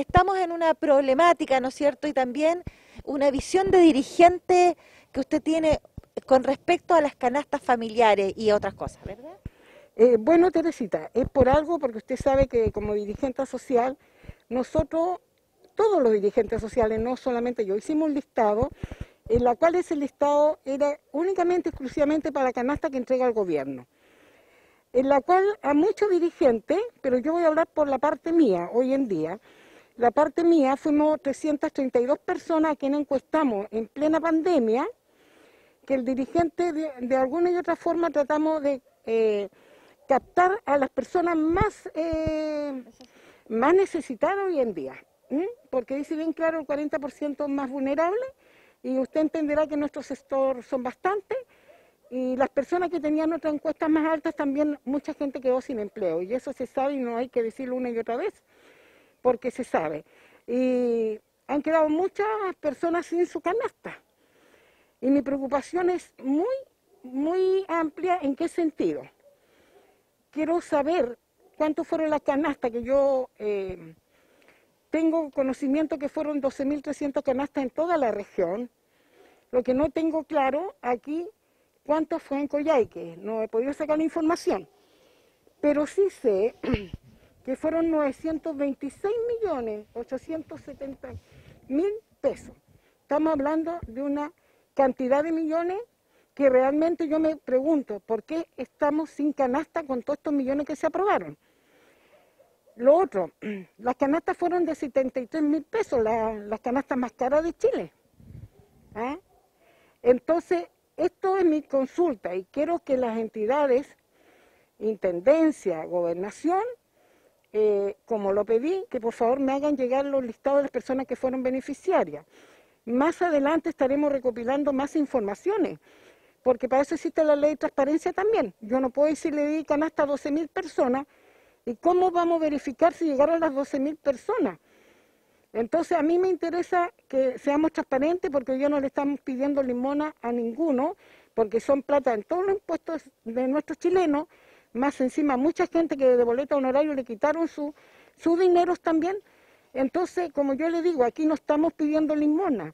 estamos en una problemática, ¿no es cierto? Y también una visión de dirigente que usted tiene con respecto a las canastas familiares y otras cosas, ¿verdad? Bueno, Teresita, es por algo, porque usted sabe que como dirigente social, nosotros, todos los dirigentes sociales, no solamente yo, hicimos un listado, en la cual ese listado era únicamente, exclusivamente para la canasta que entrega el gobierno, en la cual a muchos dirigentes, pero yo voy a hablar por la parte mía hoy en día, la parte mía fuimos 332 personas a quienes encuestamos en plena pandemia, que el dirigente de alguna y otra forma tratamos de captar a las personas más necesitadas hoy en día, porque dice bien claro el 40% más vulnerable, y usted entenderá que nuestro sector son bastantes, y las personas que tenían otras encuestas más altas también, mucha gente quedó sin empleo, y eso se sabe y no hay que decirlo una y otra vez, porque se sabe. Y han quedado muchas personas sin su canasta. Y mi preocupación es muy amplia. ¿En qué sentido? Quiero saber cuántos fueron las canastas que yo tengo conocimiento que fueron 12.300 canastas en toda la región. Lo que no tengo claro aquí, cuántos fue en Coyhaique. No he podido sacar la información. Pero sí sé que fueron 926.870.000 pesos. Estamos hablando de una cantidad de millones que realmente yo me pregunto, ¿por qué estamos sin canasta con todos estos millones que se aprobaron? Lo otro, las canastas fueron de 73.000 pesos, las canastas más caras de Chile. ¿Ah? Entonces, esto es mi consulta y quiero que las entidades, Intendencia, Gobernación, como lo pedí, que por favor me hagan llegar los listados de las personas que fueron beneficiarias. Más adelante estaremos recopilando más informaciones, porque para eso existe la ley de transparencia también. Yo no puedo decir le di canasta a 12.000 personas, ¿y cómo vamos a verificar si llegaron las 12.000 personas? Entonces a mí me interesa que seamos transparentes, porque hoy ya no le estamos pidiendo limona a ninguno, porque son plata en todos los impuestos de nuestros chilenos, más encima mucha gente que de boleta honorario le quitaron sus dineros también. Entonces, como yo le digo, aquí no estamos pidiendo limosna.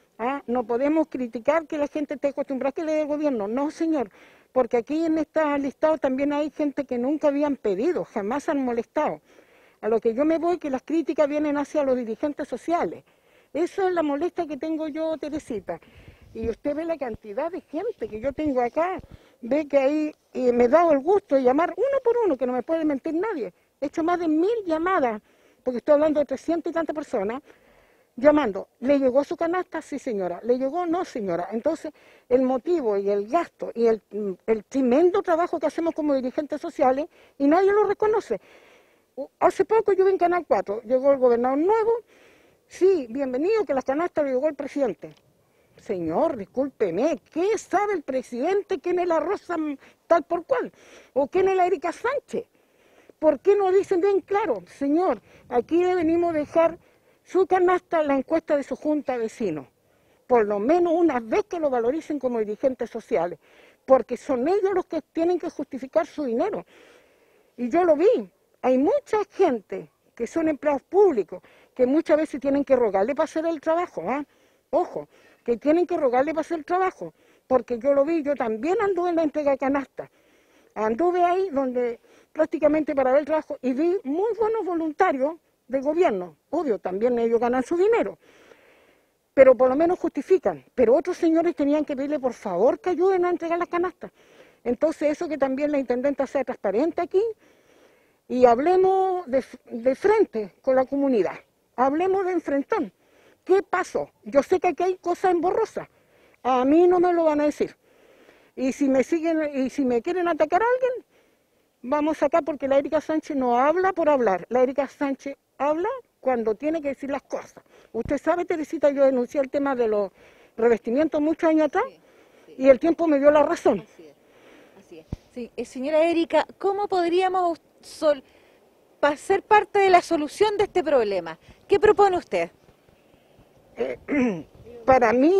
No podemos criticar que la gente esté acostumbrada a que le dé el gobierno. No, señor, porque aquí en este listado también hay gente que nunca habían pedido, jamás han molestado. A lo que yo me voy, que las críticas vienen hacia los dirigentes sociales. Esa es la molestia que tengo yo, Teresita. Y usted ve la cantidad de gente que yo tengo acá, ve que ahí me he dado el gusto de llamar uno por uno, que no me puede mentir nadie. He hecho más de 1.000 llamadas, porque estoy hablando de 300 y tantas personas, llamando. ¿Le llegó su canasta? Sí, señora. ¿Le llegó? No, señora. Entonces, el motivo y el gasto y el tremendo trabajo que hacemos como dirigentes sociales, y nadie lo reconoce. Hace poco yo vi en Canal 4, llegó el gobernador nuevo, sí, bienvenido, que las canastas le llegó el presidente. Señor, discúlpeme, ¿qué sabe el presidente quién es la Rosa tal por cual? ¿O quién es la Erika Sánchez? ¿Por qué no dicen bien claro? Señor, aquí le venimos a dejar su canasta en la encuesta de su junta de vecinos. Por lo menos una vez que lo valoricen como dirigentes sociales, porque son ellos los que tienen que justificar su dinero. Y yo lo vi, hay mucha gente que son empleados públicos, que muchas veces tienen que rogarle para hacer el trabajo, Ojo, que tienen que rogarle para hacer el trabajo, porque yo lo vi, yo también anduve en la entrega de canasta, anduve ahí donde prácticamente para ver el trabajo, y vi muy buenos voluntarios del gobierno, obvio, también ellos ganan su dinero, pero por lo menos justifican, pero otros señores tenían que pedirle por favor que ayuden a entregar las canastas. Entonces eso, que también la intendenta sea transparente aquí, y hablemos de frente con la comunidad, hablemos de enfrentón. ¿Qué pasó? Yo sé que aquí hay cosas emborrosas, a mí no me lo van a decir. Y si me quieren atacar a alguien, vamos acá, porque la Erika Sánchez no habla por hablar. La Erika Sánchez habla cuando tiene que decir las cosas. Usted sabe, Teresita, yo denuncié el tema de los revestimientos muchos años atrás, Sí, sí, y el tiempo me dio la razón. así es, así es. Sí, señora Erika, ¿cómo podríamos ser parte de la solución de este problema? ¿Qué propone usted? Para mí,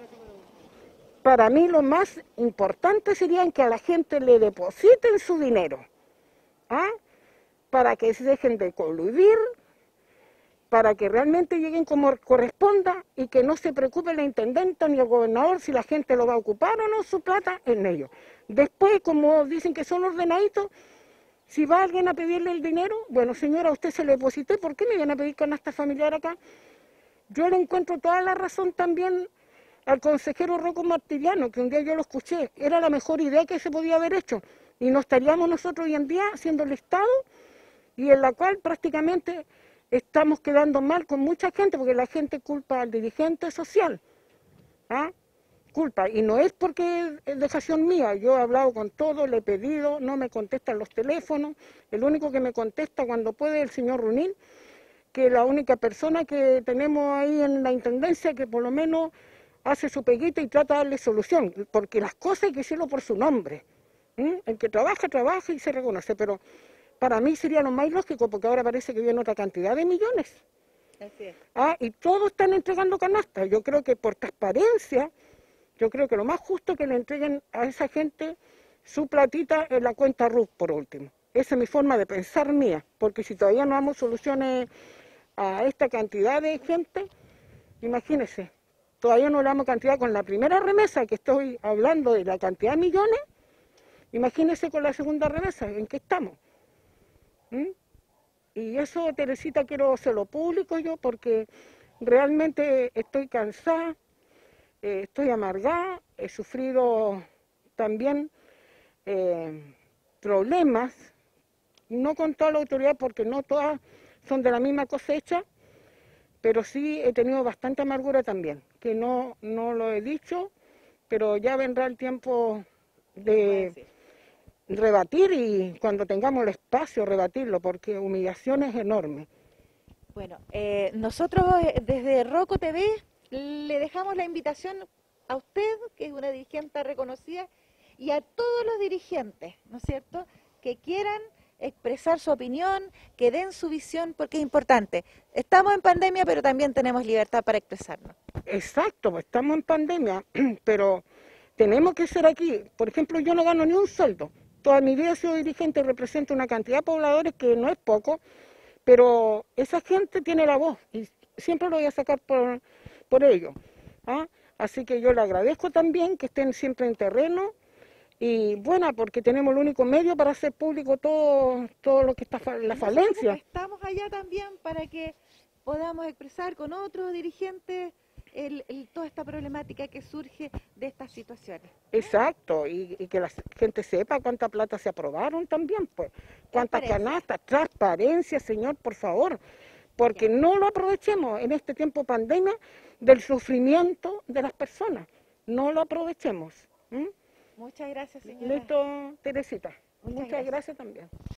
lo más importante sería que a la gente le depositen su dinero, para que se dejen de coludir, para que realmente lleguen como corresponda y que no se preocupe la intendenta ni el gobernador si la gente lo va a ocupar o no su plata en ellos. Después, como dicen que son ordenaditos, si va alguien a pedirle el dinero, bueno señora, a usted se le deposité, ¿por qué me viene a pedir canasta familiar acá? Yo le encuentro toda la razón también al consejero Rocco Martiliano, que un día yo lo escuché, era la mejor idea que se podía haber hecho, y no estaríamos nosotros hoy en día haciendo el Estado, y en la cual prácticamente estamos quedando mal con mucha gente, porque la gente culpa al dirigente social, ¿ah? Culpa, y no es porque es dejación mía, yo he hablado con todos, le he pedido, no me contestan los teléfonos, el único que me contesta cuando puede es el señor Runín, que es la única persona que tenemos ahí en la intendencia que por lo menos hace su peguita y trata de darle solución, porque las cosas hay que hacerlo por su nombre. El que trabaja, trabaja y se reconoce, pero para mí sería lo más lógico, porque ahora parece que viene otra cantidad de millones. Así es. Y todos están entregando canastas. Yo creo que por transparencia, yo creo que lo más justo es que le entreguen a esa gente su platita en la cuenta RUT, por último. Esa es mi forma de pensar mía, porque si todavía no damos soluciones a esta cantidad de gente, imagínense, todavía no le damos cantidad con la primera remesa, que estoy hablando de la cantidad de millones, imagínense con la segunda remesa, ¿en qué estamos? Y eso, Teresita, quiero hacerlo público yo, porque realmente estoy cansada, estoy amargada, he sufrido también problemas, no con toda la autoridad, porque no todas son de la misma cosecha, pero sí he tenido bastante amargura también, que no lo he dicho, pero ya vendrá el tiempo de rebatir y cuando tengamos el espacio rebatirlo, porque humillación es enorme. Bueno, nosotros desde Rocco TV le dejamos la invitación a usted, que es una dirigente reconocida, y a todos los dirigentes, ¿no es cierto?, que quieran expresar su opinión, que den su visión, porque es importante. Estamos en pandemia, pero también tenemos libertad para expresarnos. Exacto, pues estamos en pandemia, pero tenemos que ser aquí. Por ejemplo, yo no gano ni un sueldo. Toda mi vida he sido dirigente y represento una cantidad de pobladores que no es poco, pero esa gente tiene la voz y siempre lo voy a sacar por ello. Así que yo le agradezco también que estén siempre en terreno y bueno, porque tenemos el único medio para hacer público todo lo que está la falencia. Estamos allá también para que podamos expresar con otros dirigentes toda esta problemática que surge de estas situaciones. Exacto, y que la gente sepa cuánta plata se aprobaron también, pues, cuántas canastas, transparencia, señor, por favor, porque no lo aprovechemos en este tiempo pandemia del sufrimiento de las personas, no lo aprovechemos. Muchas gracias, señora. Listo, Teresita. Muchas gracias también.